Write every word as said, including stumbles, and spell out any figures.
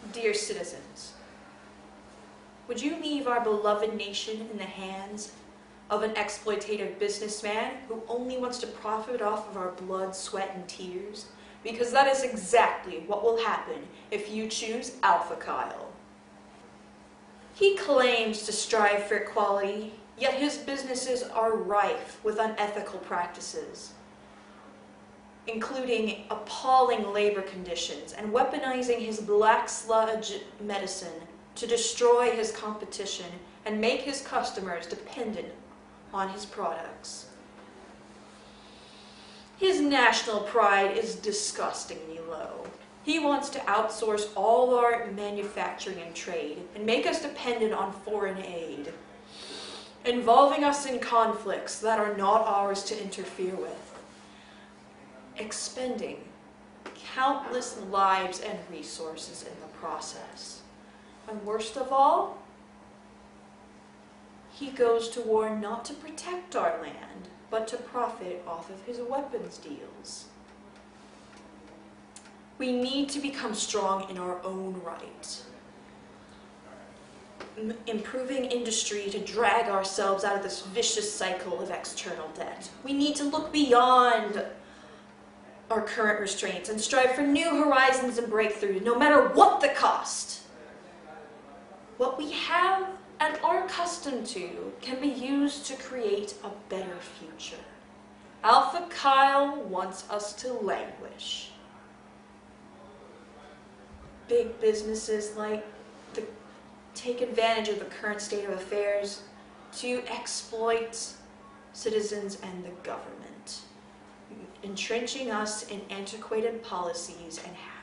Dear citizens, would you leave our beloved nation in the hands of an exploitative businessman who only wants to profit off of our blood, sweat, and tears? Because that is exactly what will happen if you choose Alpha Kyle. He claims to strive for equality, yet his businesses are rife with unethical practices, including appalling labor conditions and weaponizing his black sludge medicine to destroy his competition and make his customers dependent on his products. His national pride is disgustingly low. He wants to outsource all our manufacturing and trade and make us dependent on foreign aid, involving us in conflicts that are not ours to interfere with, expending countless lives and resources in the process. And worst of all, he goes to war not to protect our land, but to profit off of his weapons deals. We need to become strong in our own right, M- improving industry to drag ourselves out of this vicious cycle of external debt. We need to look beyond our current restraints and strive for new horizons and breakthroughs, no matter what the cost. What we have and are accustomed to can be used to create a better future. Alpha Kyle wants us to languish. Big businesses like to take advantage of the current state of affairs to exploit citizens and the government, entrenching us in antiquated policies and